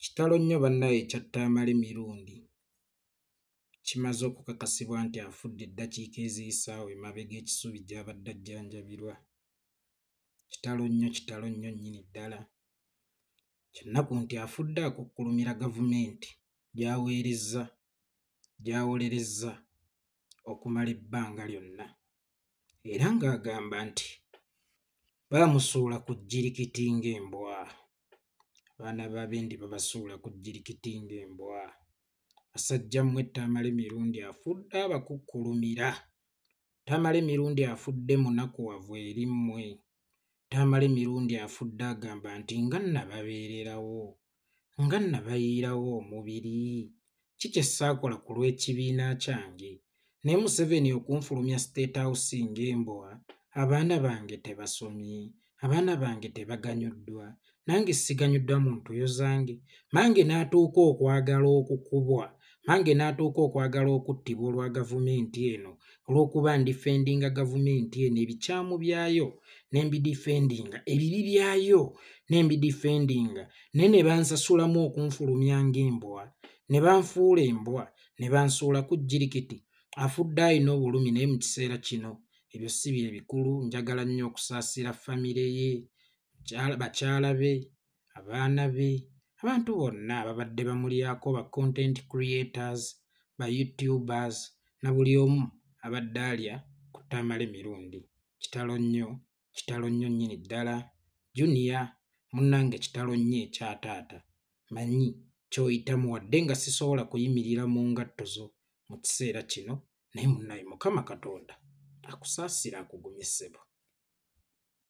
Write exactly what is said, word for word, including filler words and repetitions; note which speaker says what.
Speaker 1: Kitalo nnyo bannaye ekyattaamala emirundi kimaze okukakasibwa nti afudde eddakiika eziyisaawo emabega ekisubi gy'abadde ajjanjabirwa. Kitalo nnyo, kitalo nnyo nnyini ddala. Kyennaku nti afudde akukkulumira gavumenti gy'aweerezza, gy'awolerezza okumala ebbanga lyonna, era ng'agamba nti baamusuula ku jjirikiti ng'embwa. Abaana b'abendi babasuula ku jjirikiti ng'embwa. Basajja mmwe taamala emirundi afudde abakukkulumira. Taamala emirundi afudde munakuwavu eri mmwe. Taamala emirundi afudde agamba nti nga nnababeererawo, nga nnabayiirawo omubiri. Ki kye saakola ku lw'ekibiina kyange? Naye Museveni okunfulumya State House ng'embwa, abaana bange tebasomye, abaana bange tebaganyuddwa, nange siganyuddwa mu ntuuyo zange. Mange n'atuuka okwagala okukubwa, mange n'atuuka okwagala okuttibwa olwa gavumenti eno, olw'okuba ndifendinga gavumenti eno ebikyamu byayo, ne mbidifendinga ebibi byayo, ne mbidifendinga, naye ne bansasulamu okunfulumya ng'embwa, ne banfuula embwa, ne bansuula ku jjirikiti. Afudde alina obulumi, naye mu kiseera kino ebyo si bye bikulu. Njagala nnyo okusaasira famire ye, bakyala be, abaana be, abantu bonna ababadde bamulyako, ba content creators, ba YouTubers, na buli omu abadde alya ku ttaamala emirundi. Kitalo nnyo, kitalo nnyo nnyini ddala. Junior munnange, kitalo nnyo ekya taata. Manyi ky'oyitamu wadde nga sisobola kuyimirira mu ngatto zo mu kiseera kino, naye munnaye Mukama Katonda akusaasira akugumye ssebo.